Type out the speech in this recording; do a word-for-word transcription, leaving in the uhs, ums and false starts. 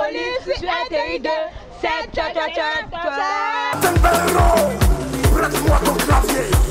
police, je suis un T I deux, sept, tcha tcha tcha tcha. Prête-moi ton clavier.